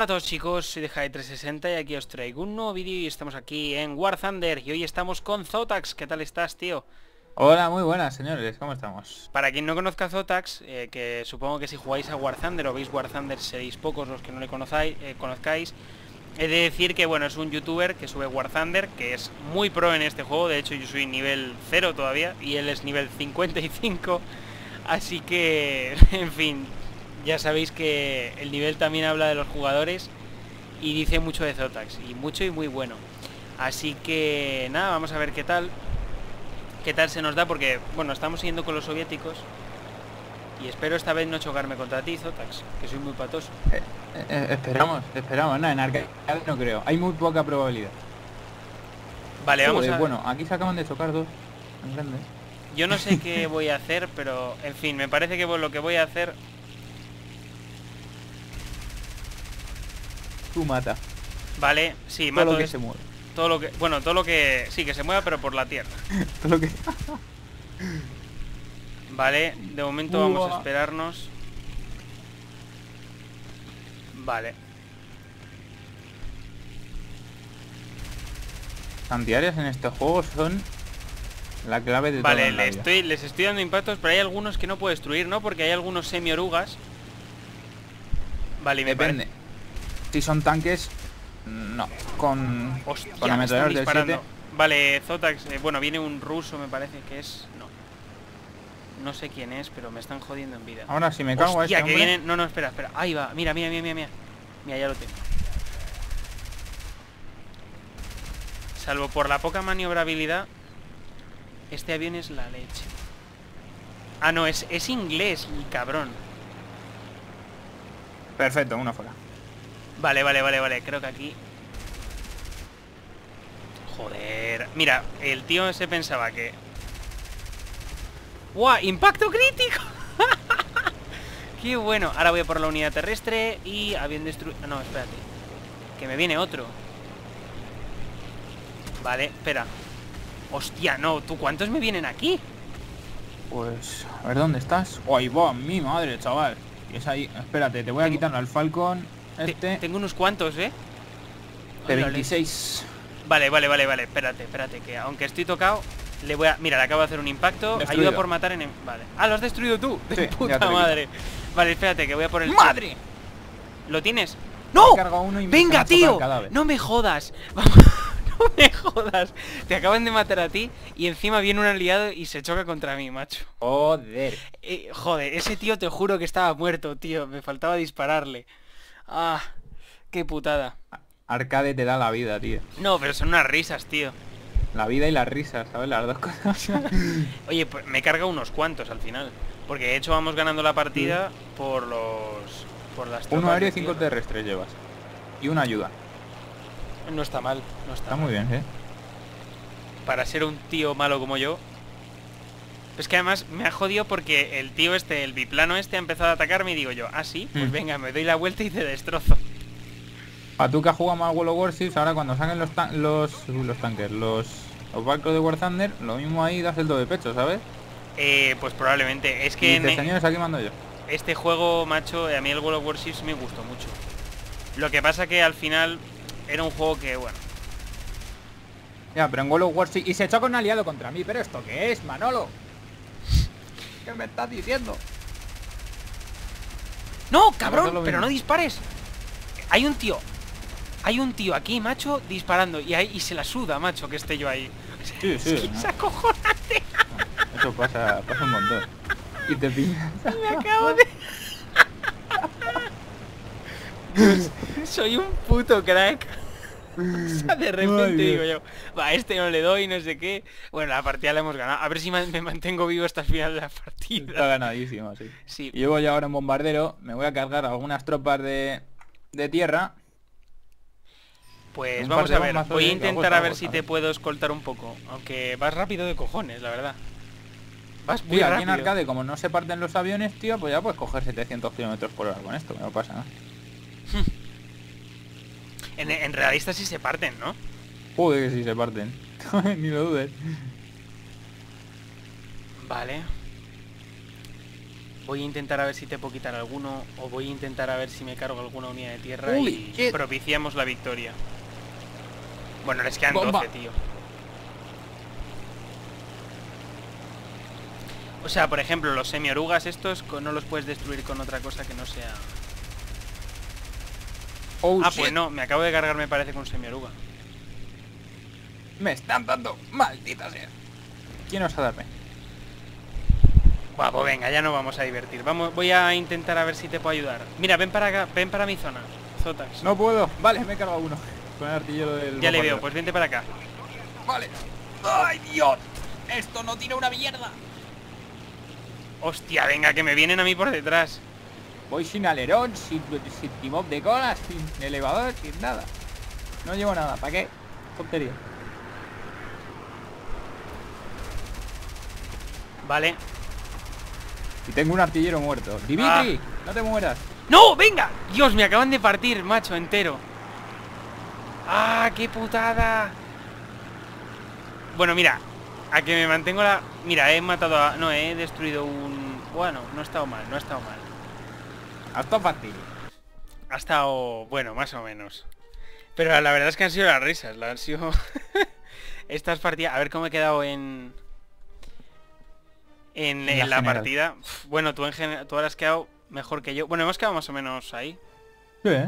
Hola a todos chicos, soy de Jai360 y aquí os traigo un nuevo vídeo y estamos aquí en War Thunder y hoy estamos con Zotax. ¿Qué tal estás, tío? Hola, muy buenas señores, ¿cómo estamos? Para quien no conozca a Zotax, que supongo que si jugáis a War Thunder o veis War Thunder seréis pocos los que no le conozcáis, he de decir que bueno, es un youtuber que sube War Thunder, que es muy pro en este juego. De hecho yo soy nivel 0 todavía y él es nivel 55, así que, en fin, ya sabéis que el nivel también habla de los jugadores y dice mucho de Zotax, y mucho y muy bueno. Así que nada, vamos a ver qué tal se nos da, porque bueno, estamos siguiendo con los soviéticos y espero esta vez no chocarme contra ti, Zotax, que soy muy patoso. Esperamos, no, en arcade no creo, hay muy poca probabilidad. Vale, vamos a... Bueno, aquí se acaban de chocar dos, en grande. Yo no sé qué voy a hacer, pero en fin, me parece que lo que voy a hacer... Tú mata. Vale, sí, Todo mato lo que se mueve. todo lo que... Bueno, todo lo que... Sí, que se mueva, pero por la tierra. Todo lo que... Vale, de momento vamos a esperarnos. Vale. Antiaéreas en este juego son la clave de todo. Vale, les estoy dando impactos, pero hay algunos que no puedo destruir, ¿no? Porque hay algunos semi-orugas. Vale, y me Depende. Si son tanques, no. Con ametralladoras del 7. Vale, Zotax, bueno, viene un ruso, me parece que es... No sé quién es, pero me están jodiendo en vida. Ahora si me cago a este que hombre... vienen... No, espera. Ahí va, mira. Mira, ya lo tengo. Salvo por la poca maniobrabilidad, este avión es la leche. Ah, no, es inglés, el cabrón. Perfecto, uno fuera. Vale, creo que aquí... Joder. Mira, el tío se pensaba que... ¡Guau! ¡Impacto crítico! ¡Qué bueno! Ahora voy a por la unidad terrestre y avión destruido... No, espérate, que me viene otro. Vale, espera. Hostia, no, ¿tú cuántos me vienen aquí? Pues, a ver dónde estás. ¡Ahí va! ¡Mi madre, chaval! Y es ahí, espérate, te voy a quitar al Falcon. Tengo unos cuantos, ¿eh? De 26. Vale, espérate, que aunque estoy tocado, le voy a... Mira, le acabo de hacer un impacto. Destruido. Ayuda por matar en... Vale. Ah, lo has destruido tú. Sí, De puta madre. Vale, espérate, que voy a por el... ¡Madre! ¿Lo tienes? ¡No! ¡Venga, tío! ¡No me jodas! Vamos. No me jodas. Te acaban de matar a ti y encima viene un aliado y se choca contra mí, macho. Joder. Joder, ese tío te juro que estaba muerto, tío. Me faltaba dispararle. Ah, qué putada. Arcade te da la vida, tío. No, pero son unas risas, tío. La vida y las risas, ¿sabes? Las dos cosas. Oye, pues me carga unos cuantos al final. Porque de hecho vamos ganando la partida por las tropas. Uno aéreo y 5 terrestres llevas. Y una ayuda. No está mal, Está muy bien, ¿eh? Para ser un tío malo como yo. Es que además me ha jodido porque el tío este, el biplano este, ha empezado a atacarme y digo yo, ah, sí, pues venga, me doy la vuelta y te destrozo. A tú que has jugado más World of Warships, ahora cuando saquen los tanques, los barcos de War Thunder, lo mismo ahí das el do de pecho, ¿sabes? Pues probablemente. Es Y que dices, señores, aquí mando yo. este juego, macho, a mí el World of Warships me gustó mucho. Lo que pasa que al final era un juego que, bueno... Ya, pero en World of Warships... Y se choca un aliado contra mí, ¿pero esto qué es, Manolo? ¿Qué me estás diciendo? ¡No, cabrón! ¡Pero no dispares! Hay un tío aquí, macho, disparando y se la suda, macho, que esté yo ahí. Sí, sí. Es acojonante. Eso pasa un montón. Y te pillas. Me acabo de... Dios, soy un puto crack. O sea, de repente digo yo, va, a este no le doy, no sé qué. Bueno, la partida la hemos ganado. A ver si me mantengo vivo hasta el final de la partida. Está ganadísimo, sí. Sí. Y llevo ya ahora en bombardero. Me voy a cargar algunas tropas de tierra. Pues vamos a ver, voy a intentar a ver si te puedo escoltar un poco. Aunque vas rápido de cojones, la verdad. Vas muy rápido. Aquí en arcade, como no se parten los aviones, tío, pues ya puedes coger 700 km/h con esto, no pasa nada. En realista sí se parten, ¿no? Joder, que sí se parten. Ni lo dudes. Vale. Voy a intentar a ver si te puedo quitar alguno, o voy a intentar a ver si me cargo alguna unidad de tierra Holy y shit. propiciamos la victoria. Bueno, les quedan Bomba. 12, tío. O sea, por ejemplo, los semi-orugas estos no los puedes destruir con otra cosa que no sea... Oh, Ah, shit. pues no, me acabo de cargar, me parece, con semi-oruga. Me están dando, maldita sea. ¿Quién os a darme? Buah, pues venga, ya nos vamos a divertir. Vamos, voy a intentar a ver si te puedo ayudar. Mira, ven para acá, ven para mi zona, Zotax. No puedo. Vale, me he cargado uno. Con el artillero del Ya le veo, bombardero. pues vente para acá. Vale. ¡Ay, Dios! Esto no tira una mierda. Hostia, venga, que me vienen a mí por detrás. Voy sin alerón, sin timón de cola, sin elevador, sin nada. No llevo nada. ¿Para qué? Tontería. Vale. Y tengo un artillero muerto. Dimitri, no te mueras. ¡No! ¡Venga! Dios, me acaban de partir, macho, entero. ¡Ah, qué putada! Bueno, mira, a que me mantengo la... Mira, he matado a... No, he destruido un... Bueno, no ha estado mal, no ha estado mal. Hasta fácil. Ha estado... Bueno, más o menos. Pero la verdad es que han sido las risas, han sido... Estas partidas... A ver cómo he quedado en En la la general. partida. Uf, bueno, tú en general... Tú ahora has quedado mejor que yo. Bueno, hemos quedado más o menos ahí. Sí, ¿eh?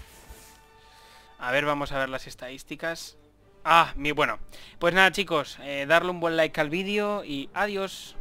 A ver, vamos a ver las estadísticas. Ah, bueno. Pues nada, chicos, darle un buen like al vídeo y adiós.